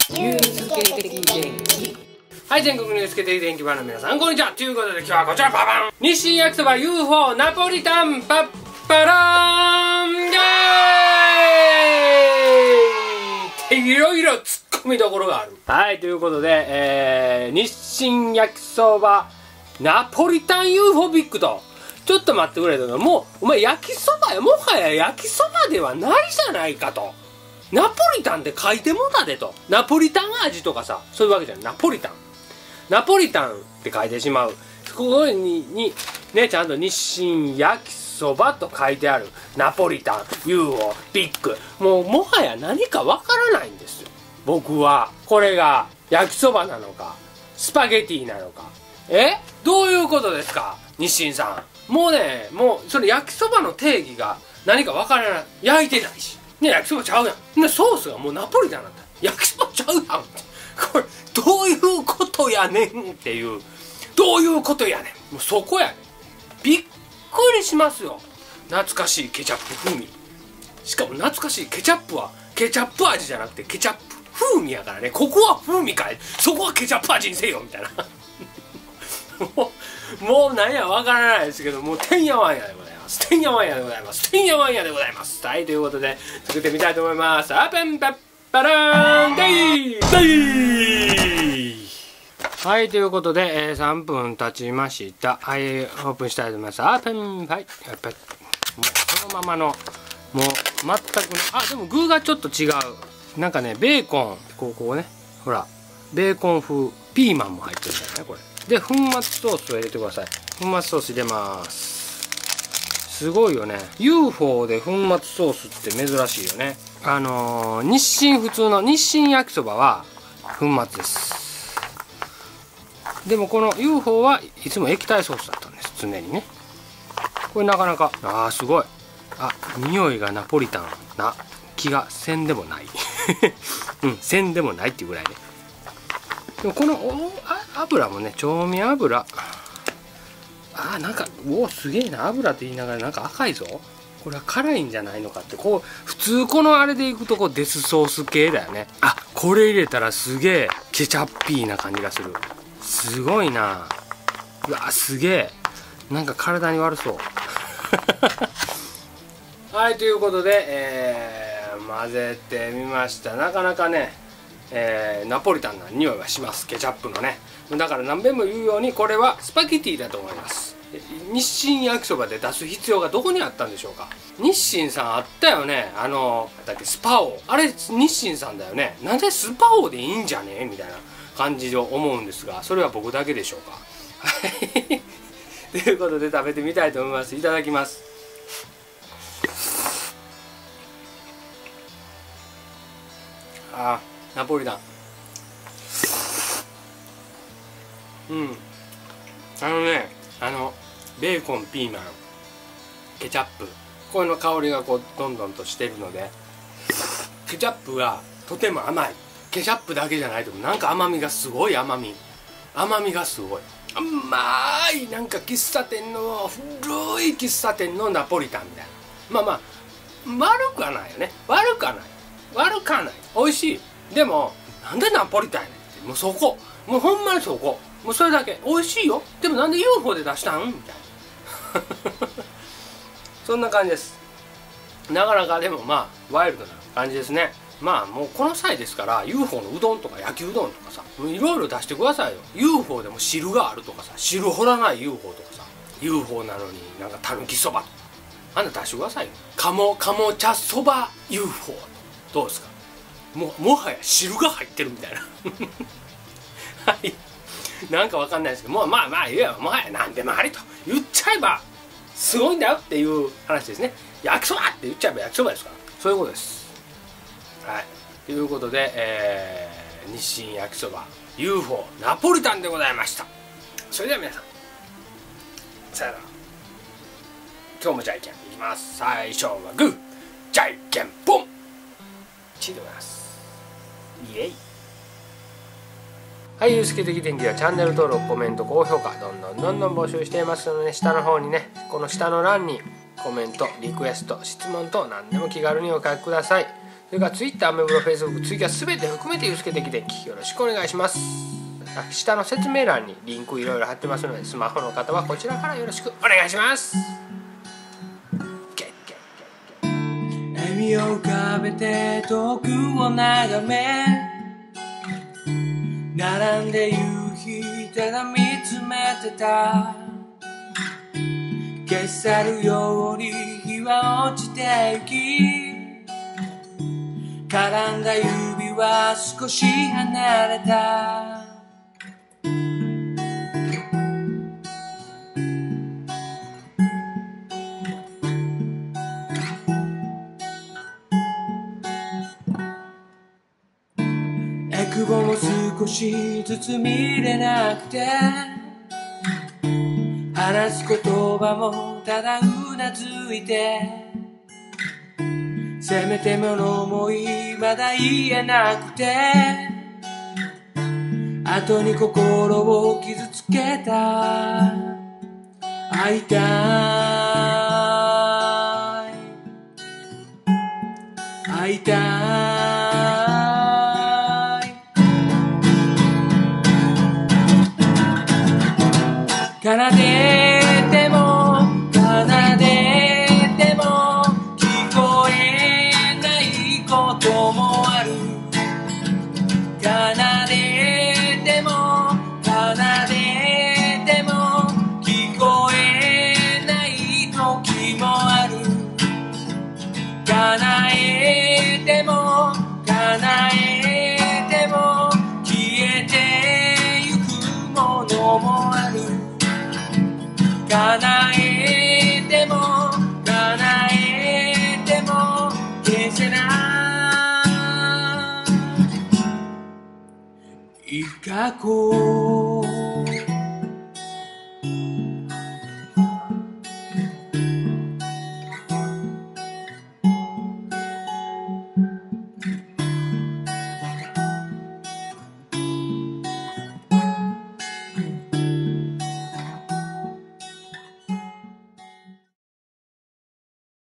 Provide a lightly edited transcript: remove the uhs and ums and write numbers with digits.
ゆうすけ的元気。はい、全国のゆうすけ的元気版の皆さん、こんにちは。ということで今日はこちら、ババン日清焼きそば UFO ナポリタンパッパラーンイエーイっていろいろツッコミどころがある。はい、ということで、日清焼きそばナポリタン UFO ビッグと、ちょっと待ってくれと、もうお前焼きそばや、もはや焼きそばではないじゃないかと。ナポリタンって書いてもたでと。ナポリタン味とかさ、そういうわけじゃない。ナポリタンって書いてしまう。ここにね、ちゃんと日清焼きそばと書いてあるナポリタン UFO ビッグ、もはや何かわからないんですよ、僕は。これが焼きそばなのかスパゲティなのか、どういうことですか日清さん。もうそれ焼きそばの定義が何かわからない。焼いてないしね、焼きそばちゃうやん。ソースがもうナポリタンなんだ。焼きそばちゃうやん。これどういうことやねんっていう。どういうことやねん。もうそこやねん。びっくりしますよ。懐かしいケチャップ風味。しかも懐かしいケチャップはケチャップ味じゃなくてケチャップ風味やからね。ここは風味かい、そこはケチャップ味にせよみたいな。もう何やわからないですけど、もうてんやわんやでございます。てんやわんやでございます。てんやわんやでございます。はい、ということで作ってみたいと思います。アペンペッパラーンデイはい、ということで、3分経ちました。はい、オープンしたいと思います。アペン、はい、やっぱりもうそのままの、もう全く、でも具がちょっと違う。なんかね、ベーコン、こうね、ほらベーコン風ピーマンも入ってるからね、これで粉末ソースを入れてください。粉末ソース入れます。すごいよね。 UFO で粉末ソースって珍しいよね。日清普通の日清焼きそばは粉末です。でもこの UFO はいつも液体ソースだったんです、常にね。これなかなかすごい。匂いがナポリタンな気がせんでもないせんでもないっていうぐらいね。でもこの油もね、調味油、なんかすげえな、油って言いながらなんか赤いぞ。これは辛いんじゃないのかって。普通このあれでいくとデスソース系だよね。これ入れたらすげえケチャッピーな感じがする。すごいな。うわ、すげえなんか体に悪そうはい、ということで、混ぜてみました。なかなかね、ナポリタンな匂いがします、ケチャップのね。だから何べんも言うように、これはスパゲティだと思います。日清焼きそばで出す必要がどこにあったんでしょうか。日清さんあったよね、だっけ、スパオ、あれ日清さんだよね。なんでスパオでいいんじゃねみたいな感じで思うんですが、それは僕だけでしょうか。はいということで食べてみたいと思います。いただきます。ナポリタン、ベーコン、ピーマン、ケチャップ、これの香りがどんどんとしてるので、ケチャップがとても甘い。ケチャップだけじゃないと、なんか甘みがすごい。甘みがすごい甘い。なんか古い喫茶店のナポリタンみたいな。悪くはないよね。悪くはない美味しい。でもなんでナポリタンやねんって。もうそこ、もうほんまにそこ、もうそれだけ。美味しいよ。でもなんで UFO で出したんみたいなそんな感じです。なかなかでもワイルドな感じですね。もうこの際ですから UFO のうどんとか焼きうどんとかさ、いろいろ出してくださいよ。 UFO でも汁があるとかさ、汁掘らない UFO とかさ、 UFO なのになんかたぬきそばとか、あんな出してくださいよ。かも茶そば UFO どうですか。もはや汁が入ってるみたいなはいなんかわかんないですけど、もはや何でもありと言っちゃえばすごいんだよっていう話ですね。焼きそばって言っちゃえば焼きそばですから、そういうことです。はい、ということで、日清焼きそば UFO ナポリタンでございました。それでは皆さん、さよなら。今日もじゃんけんいきます。最初はグー、じゃんけんポン、チーでございます。イエイ。はい、ゆうすけ的電気はチャンネル登録、コメント、高評価どんどん募集していますので、ね、下の方にね、この下の欄にコメント、リクエスト、質問等何でも気軽にお書きください。 それから Twitter、アメブロ、Facebook、ツイキャス全て含めてゆうすけ的電気よろしくお願いします。下の説明欄にリンクいろいろ貼ってますので、スマホの方はこちらからよろしくお願いします。 笑みを浮かべて遠くを眺め、並んで夕日ただ見つめてた。消し去るように日は落ちてゆき、絡んだ指は少し離れた。えくぼも少しずつ見れなくて、話す言葉もただうなずいて、せめてもの思いまだ言えなくて、後に心を傷つけた。会いたい会いたい、奏でても奏でても聞こえないこともある。奏でても奏でても聞こえない時もある。叶えても叶えても消えてゆくものもある。叶えても叶えても消せない過去。